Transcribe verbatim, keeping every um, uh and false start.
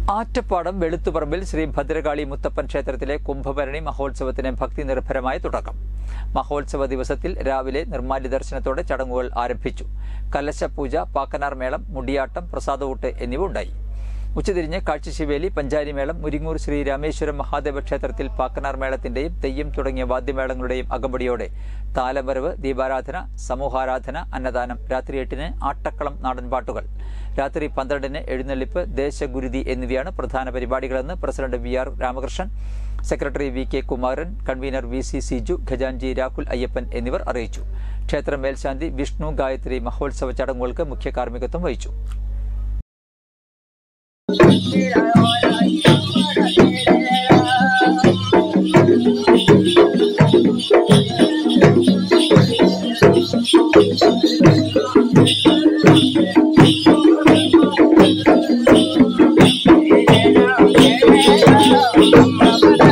ആറ്റപ്പാടം വെളുത്തുപറമ്പിൽ ശ്രീ ഭദ്രകാളി മുത്തപ്പൻ ക്ഷേത്രത്തിലെ കുംഭഭരണി മഹോത്സവത്തിന് ഭക്തി നിർഭരമായ തുടക്കം. മഹോത്സവ ദിവസത്തിൽ രാവിലെ നിർമ്മാല്യ ദർശനത്തോടെ ചടങ്ങുകൾ ആരംഭിച്ചു. കലശപൂജ, പാക്കനാർ മേളം, മുടിയാട്ടം, പ്രസാദഊട്ട് എന്നിവ ഉണ്ടായി. ഉച്ചതിരിഞ്ഞ് കാഴ്ചശിവേലി, പഞ്ചാരിമേളം, മുരിങ്ങൂർ ശ്രീ രാമേശ്വരം മഹാദേവ ക്ഷേത്രത്തിൽ പാക്കനാർ മേളത്തിന്റെയും തെയ്യം തുടങ്ങിയ വാദ്യമേളങ്ങളുടെയും അകമ്പടിയോടെ താലവരവ്, ദീപാരാധന, സമൂഹാരാധന, അന്നദാനം. രാത്രി എട്ടിന് ആട്ടക്കളം, നാടൻപാട്ടുകൾ. രാത്രി പന്ത്രണ്ടിന് എഴുന്നള്ളിപ്പ്, ദേശഗുരുതി എന്നിവയാണ് പ്രധാന പരിപാടികളെന്ന് president V R Ramakrishnan, secretary V K Kumaran, convener V C Siju, ഖജാൻജി രാഹുൽ അയ്യപ്പൻ എന്നിവർ അറിയിച്ചു. ക്ഷേത്ര മേൽശാന്തി വിഷ്ണു ഗായത്രി മഹോത്സവ ചടങ്ങുകൾക്ക് മുഖ്യ കാർമ്മികത്വം വഹിച്ചു. Thank you.